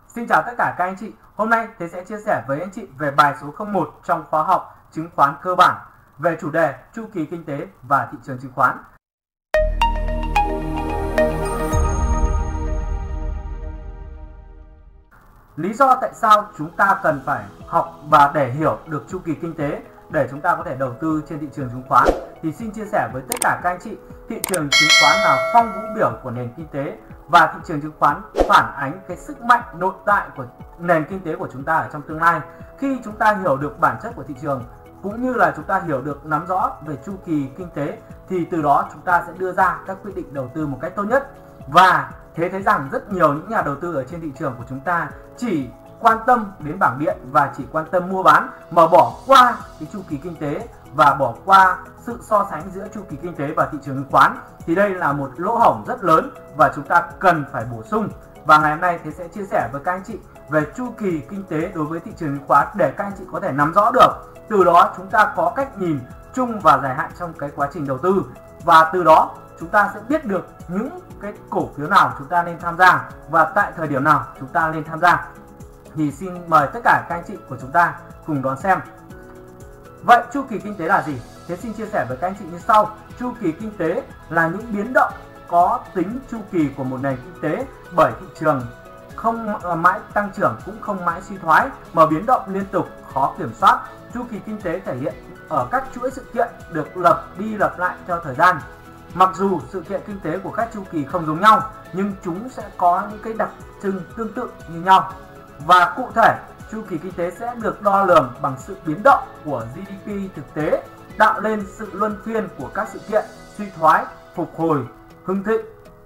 Xin chào tất cả các anh chị. Hôm nay Thế sẽ chia sẻ với anh chị về bài số 01 trong khóa học chứng khoán cơ bản về chủ đề chu kỳ kinh tế và thị trường chứng khoán. Lý do tại sao chúng ta cần phải học và để hiểu được chu kỳ kinh tế để chúng ta có thể đầu tư trên thị trường chứng khoán thì xin chia sẻ với tất cả các anh chị, thị trường chứng khoán là phong vũ biểu của nền kinh tế và thị trường chứng khoán phản ánh cái sức mạnh nội tại của nền kinh tế của chúng ta ở trong tương lai. Khi chúng ta hiểu được bản chất của thị trường cũng như là chúng ta hiểu được, nắm rõ về chu kỳ kinh tế thì từ đó chúng ta sẽ đưa ra các quyết định đầu tư một cách tốt nhất. Và Thế thấy rằng rất nhiều những nhà đầu tư ở trên thị trường của chúng ta chỉ quan tâm đến bảng điện và chỉ quan tâm mua bán mà bỏ qua cái chu kỳ kinh tế và bỏ qua sự so sánh giữa chu kỳ kinh tế và thị trường chứng khoán, thì đây là một lỗ hổng rất lớn và chúng ta cần phải bổ sung. Và ngày hôm nay Thế sẽ chia sẻ với các anh chị về chu kỳ kinh tế đối với thị trường chứng khoán để các anh chị có thể nắm rõ được. Từ đó chúng ta có cách nhìn chung và dài hạn trong cái quá trình đầu tư, và từ đó chúng ta sẽ biết được những cái cổ phiếu nào chúng ta nên tham gia và tại thời điểm nào chúng ta nên tham gia. Thì xin mời tất cả các anh chị của chúng ta cùng đón xem. Vậy chu kỳ kinh tế là gì? Thế xin chia sẻ với các anh chị như sau. Chu kỳ kinh tế là những biến động có tính chu kỳ của một nền kinh tế, bởi thị trường không mãi tăng trưởng cũng không mãi suy thoái mà biến động liên tục, khó kiểm soát. Chu kỳ kinh tế thể hiện ở các chuỗi sự kiện được lặp đi lặp lại theo thời gian. Mặc dù sự kiện kinh tế của các chu kỳ không giống nhau nhưng chúng sẽ có những cái đặc trưng tương tự như nhau. Và cụ thể, chu kỳ kinh tế sẽ được đo lường bằng sự biến động của GDP thực tế, tạo lên sự luân phiên của các sự kiện suy thoái, phục hồi, hưng thịnh.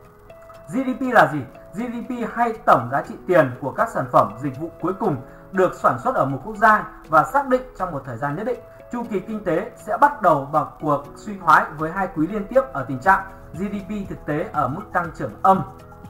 GDP là gì? GDP hay tổng giá trị tiền của các sản phẩm dịch vụ cuối cùng được sản xuất ở một quốc gia và xác định trong một thời gian nhất định. Chu kỳ kinh tế sẽ bắt đầu bằng cuộc suy thoái với 2 quý liên tiếp ở tình trạng GDP thực tế ở mức tăng trưởng âm.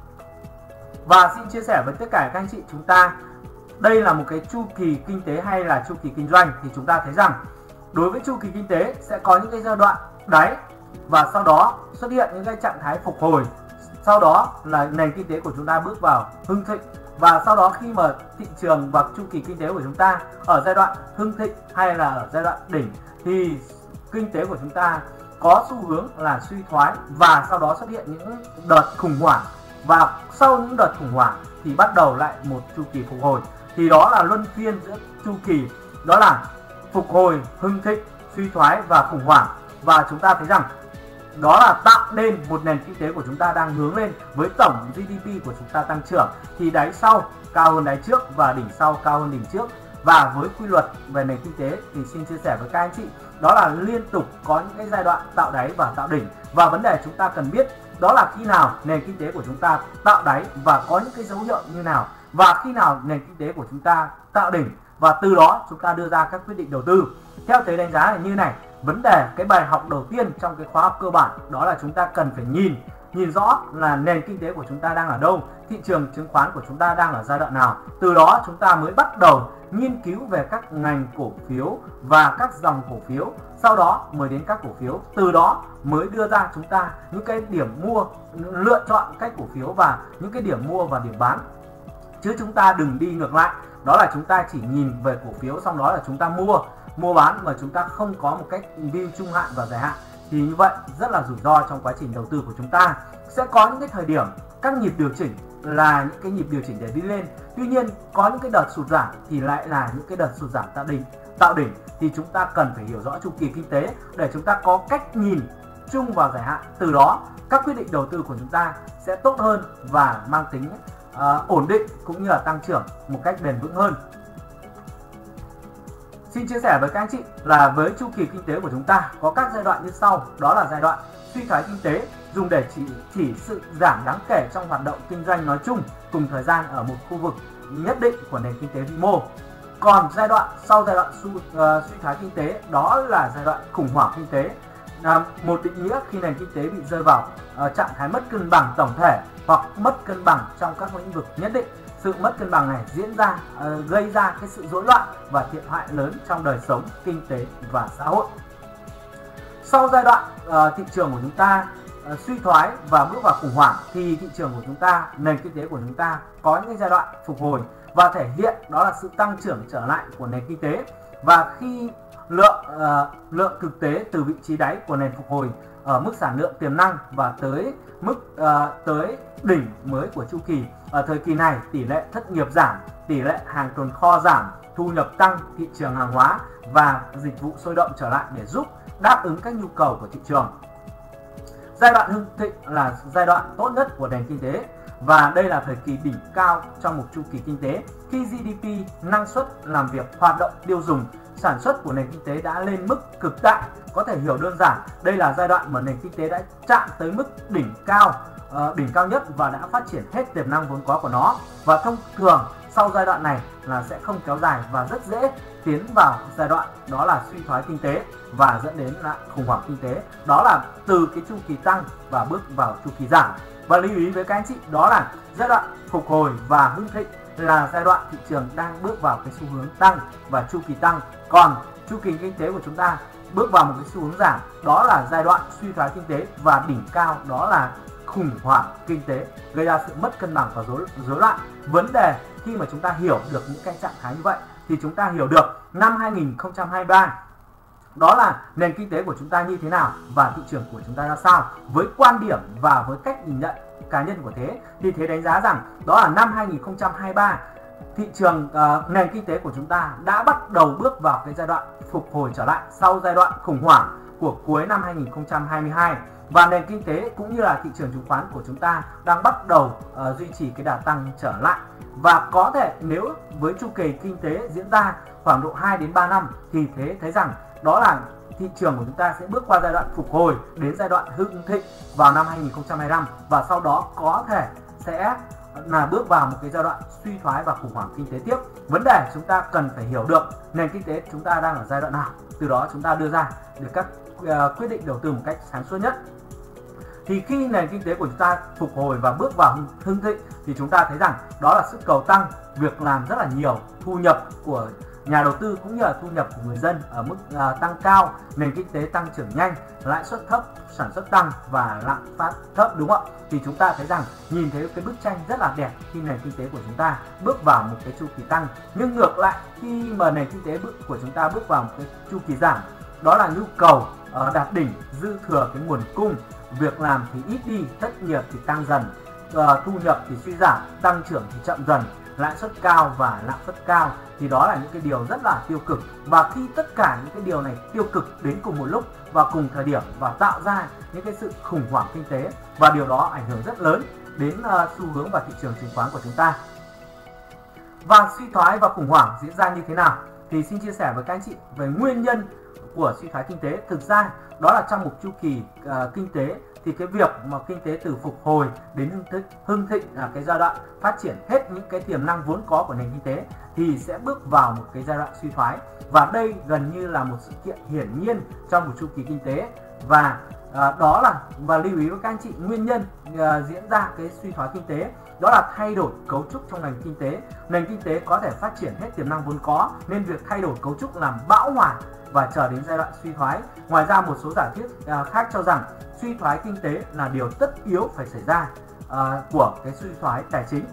Và xin chia sẻ với tất cả các anh chị chúng ta, đây là một cái chu kỳ kinh tế hay là chu kỳ kinh doanh, thì chúng ta thấy rằng đối với chu kỳ kinh tế sẽ có những cái giai đoạn đáy và sau đó xuất hiện những cái trạng thái phục hồi, sau đó là nền kinh tế của chúng ta bước vào hưng thịnh, và sau đó khi mà thị trường và chu kỳ kinh tế của chúng ta ở giai đoạn hưng thịnh hay là ở giai đoạn đỉnh thì kinh tế của chúng ta có xu hướng là suy thoái và sau đó xuất hiện những đợt khủng hoảng, và sau những đợt khủng hoảng thì bắt đầu lại một chu kỳ phục hồi. Thì đó là luân phiên giữa chu kỳ, đó là phục hồi, hưng thịnh, suy thoái và khủng hoảng. Và chúng ta thấy rằng đó là tạo nên một nền kinh tế của chúng ta đang hướng lên với tổng GDP của chúng ta tăng trưởng, thì đáy sau cao hơn đáy trước và đỉnh sau cao hơn đỉnh trước. Và với quy luật về nền kinh tế thì xin chia sẻ với các anh chị, đó là liên tục có những cái giai đoạn tạo đáy và tạo đỉnh, và vấn đề chúng ta cần biết đó là khi nào nền kinh tế của chúng ta tạo đáy và có những cái dấu hiệu như nào, và khi nào nền kinh tế của chúng ta tạo đỉnh, và từ đó chúng ta đưa ra các quyết định đầu tư. Theo Thế đánh giá là như này. Vấn đề cái bài học đầu tiên trong cái khóa học cơ bản đó là chúng ta cần phải nhìn rõ là nền kinh tế của chúng ta đang ở đâu, thị trường chứng khoán của chúng ta đang ở giai đoạn nào. Từ đó chúng ta mới bắt đầu nghiên cứu về các ngành cổ phiếu và các dòng cổ phiếu, sau đó mới đến các cổ phiếu. Từ đó mới đưa ra chúng ta những cái điểm mua, lựa chọn cách cổ phiếu và những cái điểm mua và điểm bán. Chứ chúng ta đừng đi ngược lại, đó là chúng ta chỉ nhìn về cổ phiếu xong đó là chúng ta mua bán mà chúng ta không có một cách view trung hạn và dài hạn, thì như vậy rất là rủi ro trong quá trình đầu tư của chúng ta. Sẽ có những cái thời điểm các nhịp điều chỉnh là những cái nhịp điều chỉnh để đi lên, tuy nhiên có những cái đợt sụt giảm thì lại là những cái đợt sụt giảm tạo đỉnh. Thì chúng ta cần phải hiểu rõ chu kỳ kinh tế để chúng ta có cách nhìn chung và dài hạn, từ đó các quyết định đầu tư của chúng ta sẽ tốt hơn và mang tính ổn định cũng như là tăng trưởng một cách bền vững hơn. Xin chia sẻ với các anh chị là với chu kỳ kinh tế của chúng ta có các giai đoạn như sau. Đó là giai đoạn suy thoái kinh tế, dùng để chỉ sự giảm đáng kể trong hoạt động kinh doanh nói chung cùng thời gian ở một khu vực nhất định của nền kinh tế vĩ mô. Còn giai đoạn sau giai đoạn suy thoái kinh tế đó là giai đoạn khủng hoảng kinh tế, một định nghĩa khi nền kinh tế bị rơi vào trạng thái mất cân bằng tổng thể hoặc mất cân bằng trong các lĩnh vực nhất định. Sự mất cân bằng này diễn ra gây ra cái sự rối loạn và thiệt hại lớn trong đời sống kinh tế và xã hội. Sau giai đoạn thị trường của chúng ta suy thoái và bước vào khủng hoảng thì thị trường của chúng ta, nền kinh tế của chúng ta có những giai đoạn phục hồi. và thể hiện đó là sự tăng trưởng trở lại của nền kinh tế. Và khi lượng thực tế từ vị trí đáy của nền phục hồi ở mức sản lượng tiềm năng và tới đỉnh mới của chu kỳ. Ở thời kỳ này, tỷ lệ thất nghiệp giảm, tỷ lệ hàng tồn kho giảm, thu nhập tăng, thị trường hàng hóa và dịch vụ sôi động trở lại để giúp đáp ứng các nhu cầu của thị trường. Giai đoạn hưng thịnh là giai đoạn tốt nhất của nền kinh tế và đây là thời kỳ đỉnh cao trong một chu kỳ kinh tế khi GDP, năng suất làm việc, hoạt động tiêu dùng, sản xuất của nền kinh tế đã lên mức cực đại. Có thể hiểu đơn giản, đây là giai đoạn mà nền kinh tế đã chạm tới mức đỉnh cao nhất và đã phát triển hết tiềm năng vốn có của nó. Và thông thường sau giai đoạn này là sẽ không kéo dài và rất dễ tiến vào giai đoạn đó là suy thoái kinh tế và dẫn đến là khủng hoảng kinh tế. Đó là từ cái chu kỳ tăng và bước vào chu kỳ giảm. Và lưu ý với các anh chị, đó là giai đoạn phục hồi và hưng thịnh là giai đoạn thị trường đang bước vào cái xu hướng tăng và chu kỳ tăng. Còn chu kỳ kinh tế của chúng ta bước vào một cái xu hướng giảm, đó là giai đoạn suy thoái kinh tế, và đỉnh cao đó là khủng hoảng kinh tế, gây ra sự mất cân bằng và rối loạn. Vấn đề khi mà chúng ta hiểu được những cái trạng thái như vậy thì chúng ta hiểu được năm 2023 đó là nền kinh tế của chúng ta như thế nào và thị trường của chúng ta ra sao. Với quan điểm và với cách nhìn nhận cá nhân của Thế thì Thế đánh giá rằng đó là năm 2023 thị trường nền kinh tế của chúng ta đã bắt đầu bước vào cái giai đoạn phục hồi trở lại sau giai đoạn khủng hoảng của cuối năm 2022, và nền kinh tế cũng như là thị trường chứng khoán của chúng ta đang bắt đầu duy trì cái đà tăng trở lại. Và có thể nếu với chu kỳ kinh tế diễn ra khoảng độ 2 đến 3 năm thì Thế thấy rằng đó là thị trường của chúng ta sẽ bước qua giai đoạn phục hồi đến giai đoạn hưng thịnh vào năm 2025, và sau đó có thể sẽ là bước vào một cái giai đoạn suy thoái và khủng hoảng kinh tế tiếp. Vấn đề chúng ta cần phải hiểu được nền kinh tế chúng ta đang ở giai đoạn nào, từ đó chúng ta đưa ra được các quyết định đầu tư một cách sáng suốt nhất. Thì khi nền kinh tế của chúng ta phục hồi và bước vào hưng thịnh thì chúng ta thấy rằng đó là sức cầu tăng, việc làm rất là nhiều, thu nhập của nhà đầu tư cũng như là thu nhập của người dân ở mức tăng cao, nền kinh tế tăng trưởng nhanh, lãi suất thấp, sản xuất tăng và lạm phát thấp, đúng không ạ? Thì chúng ta thấy rằng nhìn thấy cái bức tranh rất là đẹp khi nền kinh tế của chúng ta bước vào một cái chu kỳ tăng. Nhưng ngược lại, khi mà nền kinh tế của chúng ta bước vào một cái chu kỳ giảm, đó là nhu cầu đạt đỉnh, dư thừa cái nguồn cung, việc làm thì ít đi, thất nghiệp thì tăng dần, thu nhập thì suy giảm, tăng trưởng thì chậm dần, lãi suất cao và lạm phát cao, thì đó là những cái điều rất là tiêu cực. Và khi tất cả những cái điều này tiêu cực đến cùng một lúc và cùng thời điểm và tạo ra những cái sự khủng hoảng kinh tế, và điều đó ảnh hưởng rất lớn đến xu hướng và thị trường chứng khoán của chúng ta. Và suy thoái và khủng hoảng diễn ra như thế nào thì xin chia sẻ với các anh chị về nguyên nhân của suy thoái kinh tế. Thực ra đó là trong một chu kỳ kinh tế thì cái việc mà kinh tế từ phục hồi đến hưng thịnh là cái giai đoạn phát triển hết những cái tiềm năng vốn có của nền kinh tế thì sẽ bước vào một cái giai đoạn suy thoái, và đây gần như là một sự kiện hiển nhiên trong một chu kỳ kinh tế. Và đó là, và lưu ý với các anh chị, nguyên nhân diễn ra cái suy thoái kinh tế đó là thay đổi cấu trúc trong nền kinh tế. Nền kinh tế có thể phát triển hết tiềm năng vốn có nên việc thay đổi cấu trúc làm bão hòa và chờ đến giai đoạn suy thoái. Ngoài ra một số giả thuyết khác cho rằng suy thoái kinh tế là điều tất yếu phải xảy ra của cái suy thoái tài chính.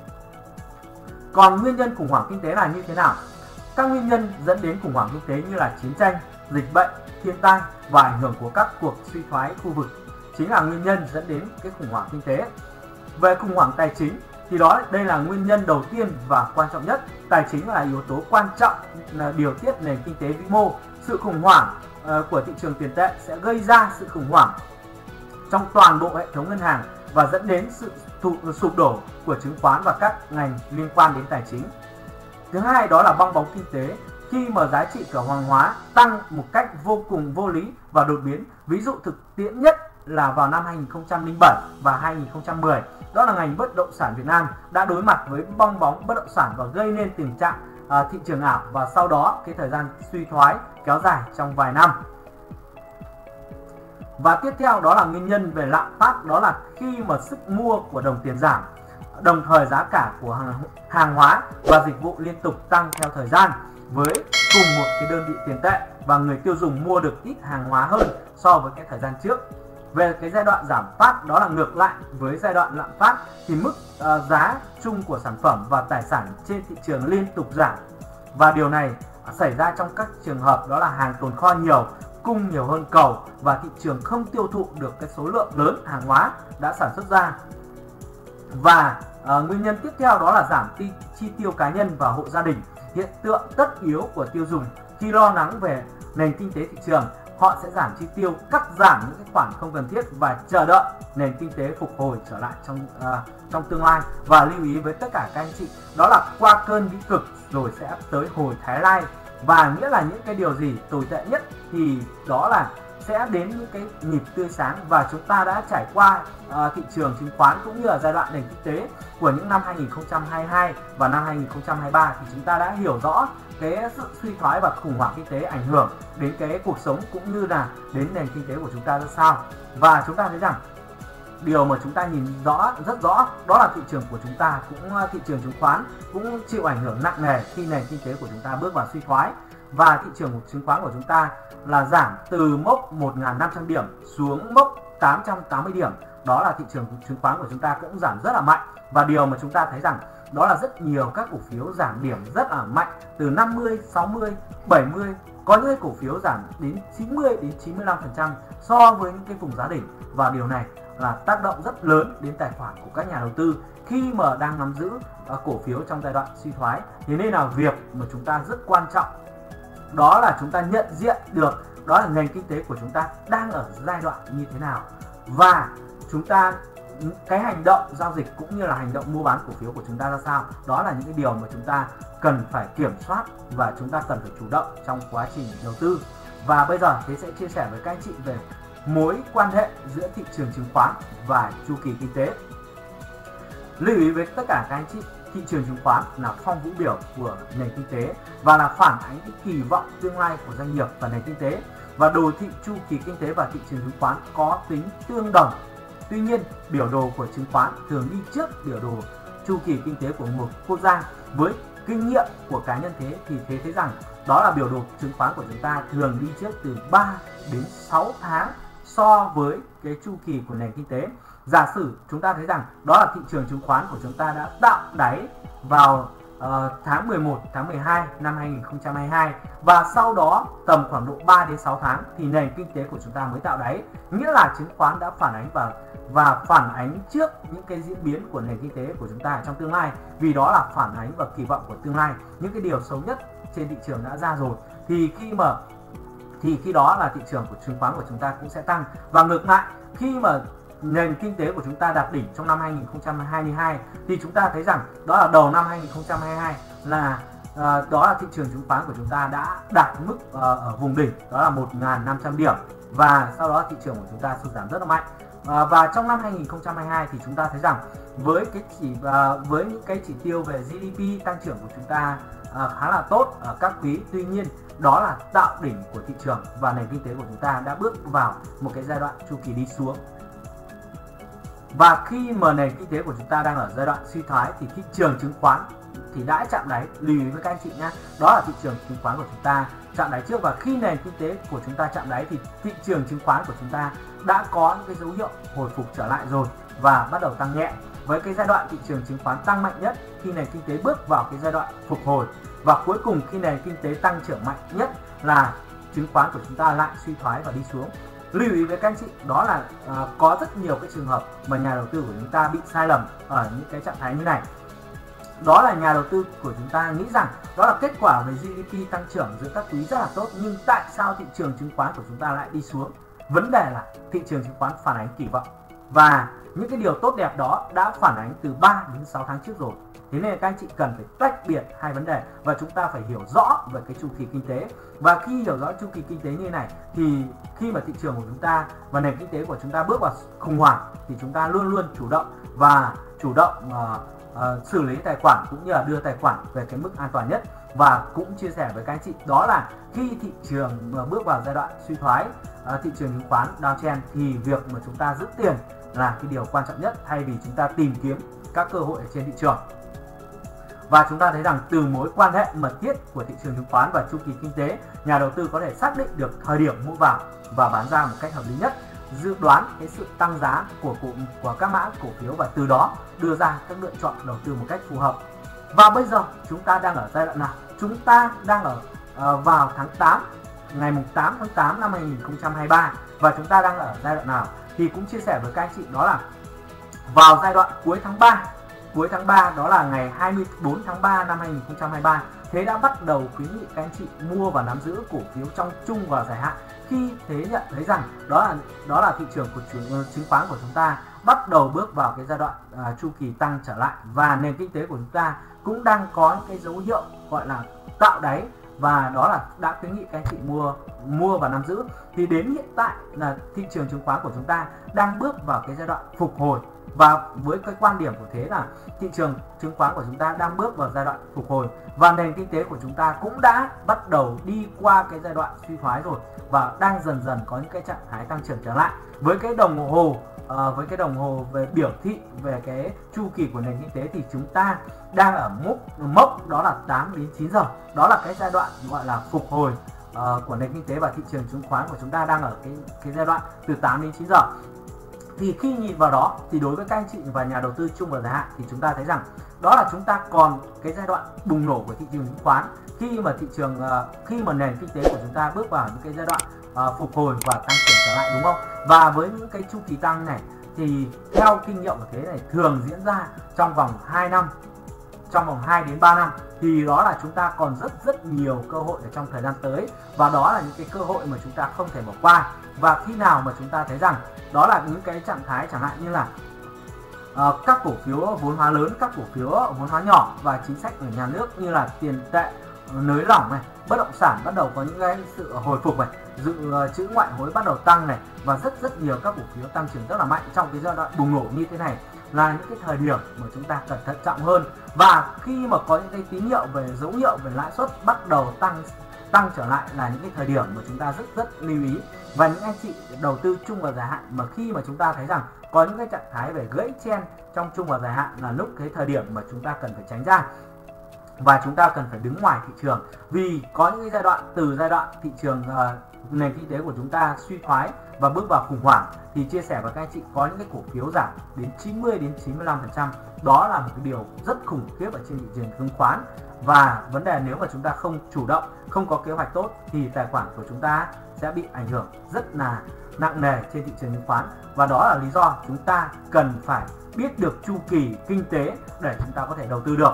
Còn nguyên nhân khủng hoảng kinh tế là như thế nào? Các nguyên nhân dẫn đến khủng hoảng kinh tế như là chiến tranh, dịch bệnh, thiên tai và ảnh hưởng của các cuộc suy thoái khu vực chính là nguyên nhân dẫn đến cái khủng hoảng kinh tế. Về khủng hoảng tài chính thì đây là nguyên nhân đầu tiên và quan trọng nhất. Tài chính là yếu tố quan trọng là điều tiết nền kinh tế vĩ mô. Sự khủng hoảng của thị trường tiền tệ sẽ gây ra sự khủng hoảng trong toàn bộ hệ thống ngân hàng và dẫn đến sự sụp đổ của chứng khoán và các ngành liên quan đến tài chính. Thứ hai đó là bong bóng kinh tế, khi mà giá trị của hàng hóa tăng một cách vô cùng vô lý và đột biến. Ví dụ thực tiễn nhất là vào năm 2007 và 2010, đó là ngành bất động sản Việt Nam đã đối mặt với bong bóng bất động sản và gây nên tình trạng thị trường ảo, và sau đó cái thời gian suy thoái kéo dài trong vài năm. Và tiếp theo đó là nguyên nhân về lạm phát, đó là khi mà sức mua của đồng tiền giảm, đồng thời giá cả của hàng hóa và dịch vụ liên tục tăng theo thời gian với cùng một cái đơn vị tiền tệ, và người tiêu dùng mua được ít hàng hóa hơn so với cái thời gian trước. Về cái giai đoạn giảm phát, đó là ngược lại với giai đoạn lạm phát, thì mức giá chung của sản phẩm và tài sản trên thị trường liên tục giảm. Và điều này xảy ra trong các trường hợp đó là hàng tồn kho nhiều, cung nhiều hơn cầu và thị trường không tiêu thụ được cái số lượng lớn hàng hóa đã sản xuất ra. Và nguyên nhân tiếp theo đó là giảm chi tiêu cá nhân và hộ gia đình. Hiện tượng tất yếu của tiêu dùng khi lo lắng về nền kinh tế thị trường, họ sẽ giảm chi tiêu, cắt giảm những cái khoản không cần thiết và chờ đợi nền kinh tế phục hồi trở lại trong tương lai. Và lưu ý với tất cả các anh chị, đó là qua cơn vĩ cực rồi sẽ tới hồi thái lai. Và nghĩa là những cái điều gì tồi tệ nhất thì đó là sẽ đến những cái nhịp tươi sáng. Và chúng ta đã trải qua thị trường chứng khoán cũng như là giai đoạn nền kinh tế của những năm 2022 và năm 2023 thì chúng ta đã hiểu rõ cái sự suy thoái và khủng hoảng kinh tế ảnh hưởng đến cái cuộc sống cũng như là đến nền kinh tế của chúng ta ra sao. Và chúng ta thấy rằng điều mà chúng ta nhìn rất rõ đó là thị trường của chúng ta thị trường chứng khoán cũng chịu ảnh hưởng nặng nề khi nền kinh tế của chúng ta bước vào suy thoái. Và thị trường chứng khoán của chúng ta là giảm từ mốc 1.500 điểm xuống mốc 880 điểm. Đó là thị trường chứng khoán của chúng ta cũng giảm rất là mạnh. Và điều mà chúng ta thấy rằng đó là rất nhiều các cổ phiếu giảm điểm rất là mạnh, từ 50, 60, 70, có những cổ phiếu giảm đến 90 đến 95% so với những cái vùng giá đỉnh. Và điều này là tác động rất lớn đến tài khoản của các nhà đầu tư khi mà đang nắm giữ cổ phiếu trong giai đoạn suy thoái. Thế nên là việc mà chúng ta rất quan trọng đó là chúng ta nhận diện được đó là nền kinh tế của chúng ta đang ở giai đoạn như thế nào, và chúng ta cái hành động giao dịch cũng như là hành động mua bán cổ phiếu của chúng ta ra sao. Đó là những cái điều mà chúng ta cần phải kiểm soát và chúng ta cần phải chủ động trong quá trình đầu tư. Và bây giờ Thế sẽ chia sẻ với các anh chị về mối quan hệ giữa thị trường chứng khoán và chu kỳ kinh tế. Lưu ý với tất cả các anh chị, thị trường chứng khoán là phong vũ biểu của nền kinh tế và là phản ánh cái kỳ vọng tương lai của doanh nghiệp và nền kinh tế. Và đồ thị chu kỳ kinh tế và thị trường chứng khoán có tính tương đồng. Tuy nhiên, biểu đồ của chứng khoán thường đi trước biểu đồ chu kỳ kinh tế của một quốc gia. Với kinh nghiệm của cá nhân Thế thì Thế thấy rằng đó là biểu đồ chứng khoán của chúng ta thường đi trước từ 3 đến 6 tháng so với cái chu kỳ của nền kinh tế. Giả sử chúng ta thấy rằng đó là thị trường chứng khoán của chúng ta đã tạo đáy vào tháng 11, tháng 12 năm 2022 và sau đó tầm khoảng độ 3 đến 6 tháng thì nền kinh tế của chúng ta mới tạo đáy. Nghĩa là chứng khoán đã phản ánh và phản ánh trước những cái diễn biến của nền kinh tế của chúng ta trong tương lai, vì đó là phản ánh và kỳ vọng của tương lai. Những cái điều xấu nhất trên thị trường đã ra rồi thì khi đó là thị trường của chứng khoán của chúng ta cũng sẽ tăng. Và ngược lại, khi mà nền kinh tế của chúng ta đạt đỉnh trong năm 2022 thì chúng ta thấy rằng đó là đầu năm 2022 là đó là thị trường chứng khoán của chúng ta đã đạt mức ở vùng đỉnh, đó là 1.500 điểm, và sau đó thị trường của chúng ta sụt giảm rất là mạnh. Và trong năm 2022 thì chúng ta thấy rằng với những cái chỉ tiêu về GDP tăng trưởng của chúng ta khá là tốt ở các quý. Tuy nhiên đó là tạo đỉnh của thị trường và nền kinh tế của chúng ta đã bước vào một cái giai đoạn chu kỳ đi xuống. Và khi mà nền kinh tế của chúng ta đang ở giai đoạn suy thoái thì thị trường chứng khoán thì đã chạm đáy. Lưu ý với các anh chị nhé, đó là thị trường chứng khoán của chúng ta chạm đáy trước, và khi nền kinh tế của chúng ta chạm đáy thì thị trường chứng khoán của chúng ta đã có những cái dấu hiệu hồi phục trở lại rồi và bắt đầu tăng nhẹ. Với cái giai đoạn thị trường chứng khoán tăng mạnh nhất khi nền kinh tế bước vào cái giai đoạn phục hồi, và cuối cùng khi nền kinh tế tăng trưởng mạnh nhất là chứng khoán của chúng ta lại suy thoái và đi xuống. Lưu ý với các anh chị, đó là có rất nhiều cái trường hợp mà nhà đầu tư của chúng ta bị sai lầm ở những cái trạng thái như này. Đó là nhà đầu tư của chúng ta nghĩ rằng đó là kết quả về GDP tăng trưởng giữa các quý rất là tốt, nhưng tại sao thị trường chứng khoán của chúng ta lại đi xuống? Vấn đề là thị trường chứng khoán phản ánh kỳ vọng, và những cái điều tốt đẹp đó đã phản ánh từ 3 đến 6 tháng trước rồi. Thế nên các anh chị cần phải tách biệt hai vấn đề, và chúng ta phải hiểu rõ về cái chu kỳ kinh tế. Và khi hiểu rõ chu kỳ kinh tế như này thì khi mà thị trường của chúng ta và nền kinh tế của chúng ta bước vào khủng hoảng thì chúng ta luôn luôn chủ động xử lý tài khoản cũng như là đưa tài khoản về cái mức an toàn nhất. Và cũng chia sẻ với các anh chị, đó là khi thị trường bước vào giai đoạn suy thoái, thị trường chứng khoán downtrend, thì việc mà chúng ta giữ tiền là cái điều quan trọng nhất thay vì chúng ta tìm kiếm các cơ hội ở trên thị trường. Và chúng ta thấy rằng từ mối quan hệ mật thiết của thị trường chứng khoán và chu kỳ kinh tế, nhà đầu tư có thể xác định được thời điểm mua vào và bán ra một cách hợp lý nhất. dự đoán cái sự tăng giá của các mã cổ phiếu và từ đó đưa ra các lựa chọn đầu tư một cách phù hợp. Và bây giờ chúng ta đang ở giai đoạn nào? Chúng ta đang vào tháng 8, ngày 8 tháng 8 năm 2023 và chúng ta đang ở giai đoạn nào? Thì cũng chia sẻ với các anh chị đó là vào giai đoạn cuối tháng 3 đó là ngày 24 tháng 3 năm 2023, thế đã bắt đầu khuyến nghị các anh chị mua và nắm giữ cổ phiếu trong trung và dài hạn, khi thế nhận thấy rằng đó là thị trường của chứng khoán của chúng ta bắt đầu bước vào cái giai đoạn chu kỳ tăng trở lại, và nền kinh tế của chúng ta cũng đang có những cái dấu hiệu gọi là tạo đáy, và đó là đã khuyến nghị các anh chị mua và nắm giữ. Thì đến hiện tại là thị trường chứng khoán của chúng ta đang bước vào cái giai đoạn phục hồi, và với cái quan điểm của thế là thị trường chứng khoán của chúng ta đang bước vào giai đoạn phục hồi và nền kinh tế của chúng ta cũng đã bắt đầu đi qua cái giai đoạn suy thoái rồi và đang dần dần có những cái trạng thái tăng trưởng trở lại. Với cái đồng hồ về biểu thị về cái chu kỳ của nền kinh tế thì chúng ta đang ở mốc đó là 8 đến 9 giờ. Đó là cái giai đoạn gọi là phục hồi của nền kinh tế, và thị trường chứng khoán của chúng ta đang ở cái giai đoạn từ 8 đến 9 giờ. Thì khi nhìn vào đó thì đối với các anh chị và nhà đầu tư chung và dài hạn thì chúng ta thấy rằng đó là chúng ta còn cái giai đoạn bùng nổ của thị trường chứng khoán, khi mà nền kinh tế của chúng ta bước vào những cái giai đoạn phục hồi và tăng trưởng trở lại, đúng không? Và với những cái chu kỳ tăng này thì theo kinh nghiệm của thế này thường diễn ra trong vòng 2 năm, trong vòng 2 đến 3 năm, thì đó là chúng ta còn rất nhiều cơ hội ở trong thời gian tới, và đó là những cái cơ hội mà chúng ta không thể bỏ qua. Và khi nào mà chúng ta thấy rằng đó là những cái trạng thái chẳng hạn như là các cổ phiếu vốn hóa lớn, các cổ phiếu vốn hóa nhỏ và chính sách của nhà nước như là tiền tệ nới lỏng này, bất động sản bắt đầu có những cái sự hồi phục này, dự trữ ngoại hối bắt đầu tăng này, và rất nhiều các cổ phiếu tăng trưởng rất là mạnh trong cái giai đoạn bùng nổ như thế này là những cái thời điểm mà chúng ta cần thận trọng hơn. Và khi mà có những cái tín hiệu về dấu hiệu về lãi suất bắt đầu tăng trở lại là những cái thời điểm mà chúng ta rất lưu ý. Và những anh chị đầu tư chung và dài hạn mà khi mà chúng ta thấy rằng có những cái trạng thái về gãy chen trong chung và dài hạn là lúc cái thời điểm mà chúng ta cần phải tránh ra, và chúng ta cần phải đứng ngoài thị trường. Vì có những cái giai đoạn, từ giai đoạn thị trường nền kinh tế của chúng ta suy thoái và bước vào khủng hoảng, thì chia sẻ với các anh chị có những cái cổ phiếu giảm đến 90 đến 95%. Đó là một cái điều rất khủng khiếp ở trên thị trường chứng khoán. Và vấn đề nếu mà chúng ta không chủ động, không có kế hoạch tốt thì tài khoản của chúng ta sẽ bị ảnh hưởng rất là nặng nề trên thị trường chứng khoán. Và đó là lý do chúng ta cần phải biết được chu kỳ kinh tế để chúng ta có thể đầu tư được.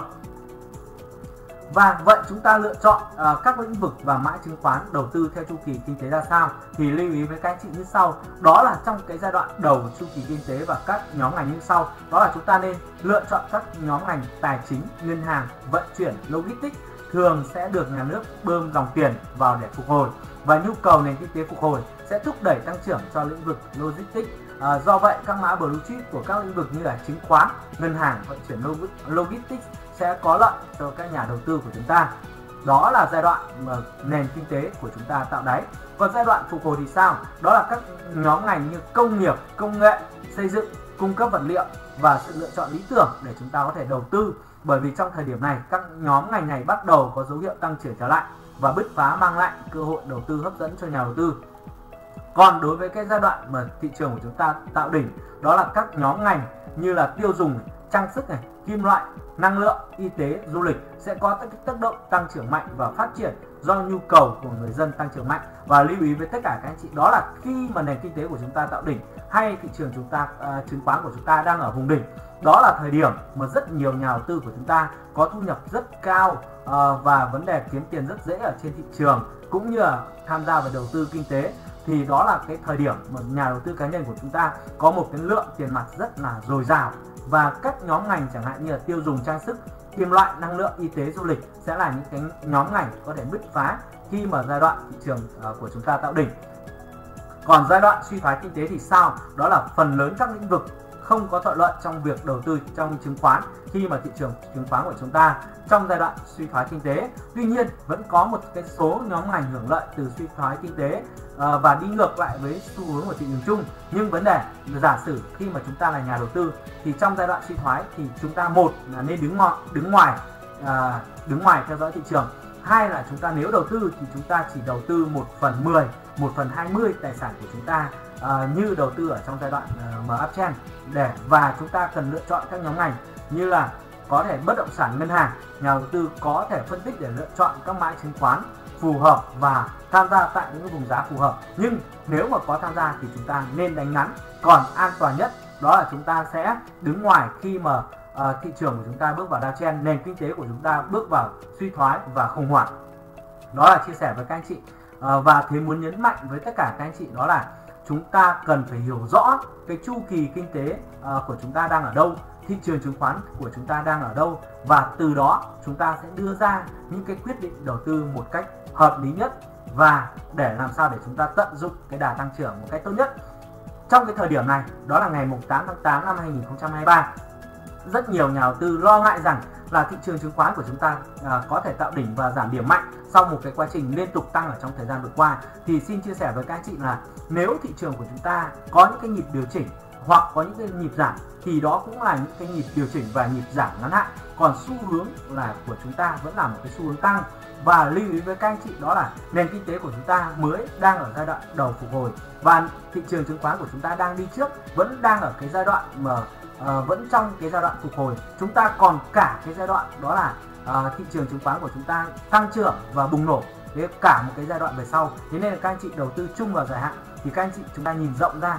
Và vậy chúng ta lựa chọn các lĩnh vực và mã chứng khoán đầu tư theo chu kỳ kinh tế ra sao? Thì lưu ý với các anh chị như sau. Đó là trong cái giai đoạn đầu chu kỳ kinh tế và các nhóm ngành như sau. Đó là chúng ta nên lựa chọn các nhóm ngành tài chính, ngân hàng, vận chuyển, logistics thường sẽ được nhà nước bơm dòng tiền vào để phục hồi. Và nhu cầu nền kinh tế phục hồi sẽ thúc đẩy tăng trưởng cho lĩnh vực logistics. Do vậy các mã blue chip của các lĩnh vực như là chứng khoán, ngân hàng, vận chuyển logistics sẽ có lợi cho các nhà đầu tư của chúng ta. Đó là giai đoạn mà nền kinh tế của chúng ta tạo đáy. Còn giai đoạn phục hồi thì sao? Đó là các nhóm ngành như công nghiệp, công nghệ, xây dựng, cung cấp vật liệu và sự lựa chọn lý tưởng để chúng ta có thể đầu tư. Bởi vì trong thời điểm này các nhóm ngành này bắt đầu có dấu hiệu tăng trưởng trở lại và bứt phá mang lại cơ hội đầu tư hấp dẫn cho nhà đầu tư. Còn đối với cái giai đoạn mà thị trường của chúng ta tạo đỉnh, đó là các nhóm ngành như là tiêu dùng, trang sức này, kim loại, năng lượng, y tế, du lịch sẽ có tác động tăng trưởng mạnh và phát triển do nhu cầu của người dân tăng trưởng mạnh. Và lưu ý với tất cả các anh chị đó là khi mà nền kinh tế của chúng ta tạo đỉnh hay thị trường chúng ta chứng khoán của chúng ta đang ở vùng đỉnh, đó là thời điểm mà rất nhiều nhà đầu tư của chúng ta có thu nhập rất cao và vấn đề kiếm tiền rất dễ ở trên thị trường cũng như là tham gia vào đầu tư kinh tế. Thì đó là cái thời điểm mà nhà đầu tư cá nhân của chúng ta có một cái lượng tiền mặt rất là dồi dào, và các nhóm ngành chẳng hạn như là tiêu dùng, trang sức, kim loại, năng lượng, y tế, du lịch sẽ là những cái nhóm ngành có thể bứt phá khi mà giai đoạn thị trường của chúng ta tạo đỉnh. Còn giai đoạn suy thoái kinh tế thì sao? Đó là phần lớn các lĩnh vực không có thuận lợi trong việc đầu tư trong chứng khoán khi mà thị trường chứng khoán của chúng ta trong giai đoạn suy thoái kinh tế. Tuy nhiên vẫn có một cái số nhóm ngành hưởng lợi từ suy thoái kinh tế và đi ngược lại với xu hướng của thị trường chung. Nhưng vấn đề giả sử khi mà chúng ta là nhà đầu tư thì trong giai đoạn suy thoái thì chúng ta một là nên đứng ngoài theo dõi thị trường. Hai là chúng ta nếu đầu tư thì chúng ta chỉ đầu tư 1/10, 1/20 tài sản của chúng ta như đầu tư ở trong giai đoạn uptrend, và chúng ta cần lựa chọn các nhóm ngành như là có thể bất động sản, ngân hàng. Nhà đầu tư có thể phân tích để lựa chọn các mã chứng khoán phù hợp và tham gia tại những vùng giá phù hợp. Nhưng nếu mà có tham gia thì chúng ta nên đánh ngắn. Còn an toàn nhất đó là chúng ta sẽ đứng ngoài khi mà thị trường của chúng ta bước vào downtrend, nền kinh tế của chúng ta bước vào suy thoái và khủng hoảng. Đó là chia sẻ với các anh chị. Và thế muốn nhấn mạnh với tất cả các anh chị đó là chúng ta cần phải hiểu rõ cái chu kỳ kinh tế của chúng ta đang ở đâu, thị trường chứng khoán của chúng ta đang ở đâu, và từ đó chúng ta sẽ đưa ra những cái quyết định đầu tư một cách hợp lý nhất, và để làm sao để chúng ta tận dụng cái đà tăng trưởng một cách tốt nhất. Trong cái thời điểm này, đó là ngày 8 tháng 8 năm 2023, rất nhiều nhà đầu tư lo ngại rằng là thị trường chứng khoán của chúng ta có thể tạo đỉnh và giảm điểm mạnh sau một cái quá trình liên tục tăng ở trong thời gian vừa qua. Thì xin chia sẻ với các anh chị là nếu thị trường của chúng ta có những cái nhịp điều chỉnh hoặc có những cái nhịp giảm thì đó cũng là những cái nhịp điều chỉnh và nhịp giảm ngắn hạn, còn xu hướng là của chúng ta vẫn là một cái xu hướng tăng. Và lưu ý với các anh chị đó là nền kinh tế của chúng ta mới đang ở giai đoạn đầu phục hồi, và thị trường chứng khoán của chúng ta đang đi trước, vẫn đang ở cái giai đoạn mà vẫn trong cái giai đoạn phục hồi. Chúng ta còn cả cái giai đoạn đó là thị trường chứng khoán của chúng ta tăng trưởng và bùng nổ, thế cả một cái giai đoạn về sau. Thế nên là các anh chị đầu tư chung và dài hạn thì các anh chị chúng ta nhìn rộng ra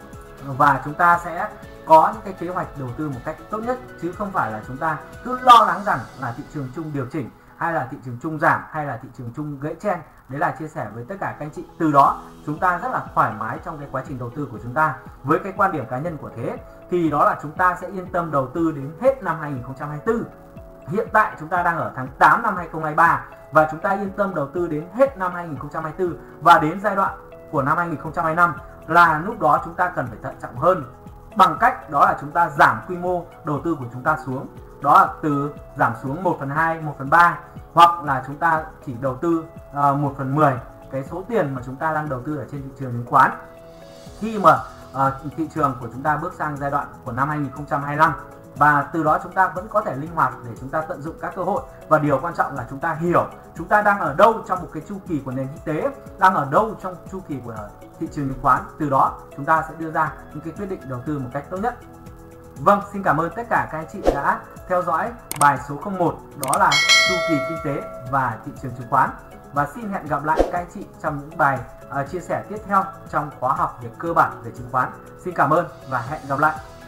và chúng ta sẽ có những cái kế hoạch đầu tư một cách tốt nhất, chứ không phải là chúng ta cứ lo lắng rằng là thị trường chung điều chỉnh, hay là thị trường chung giảm, hay là thị trường chung gãy trend. Đấy là chia sẻ với tất cả các anh chị. Từ đó chúng ta rất là thoải mái trong cái quá trình đầu tư của chúng ta. Với cái quan điểm cá nhân của Thế thì đó là chúng ta sẽ yên tâm đầu tư đến hết năm 2024. Hiện tại chúng ta đang ở tháng 8 năm 2023 và chúng ta yên tâm đầu tư đến hết năm 2024, và đến giai đoạn của năm 2025 là lúc đó chúng ta cần phải thận trọng hơn, bằng cách đó là chúng ta giảm quy mô đầu tư của chúng ta xuống, đó là từ giảm xuống 1/2, 1/3, hoặc là chúng ta chỉ đầu tư 1/10 cái số tiền mà chúng ta đang đầu tư ở trên thị trường chứng khoán khi mà thị trường của chúng ta bước sang giai đoạn của năm 2025. Và từ đó chúng ta vẫn có thể linh hoạt để chúng ta tận dụng các cơ hội. Và điều quan trọng là chúng ta hiểu chúng ta đang ở đâu trong một cái chu kỳ của nền kinh tế, đang ở đâu trong chu kỳ của thị trường chứng khoán. Từ đó chúng ta sẽ đưa ra những cái quyết định đầu tư một cách tốt nhất. Vâng, xin cảm ơn tất cả các anh chị đã theo dõi bài số 01, đó là chu kỳ kinh tế và thị trường chứng khoán. Và xin hẹn gặp lại các anh chị trong những bài chia sẻ tiếp theo trong khóa học về cơ bản về chứng khoán. Xin cảm ơn và hẹn gặp lại.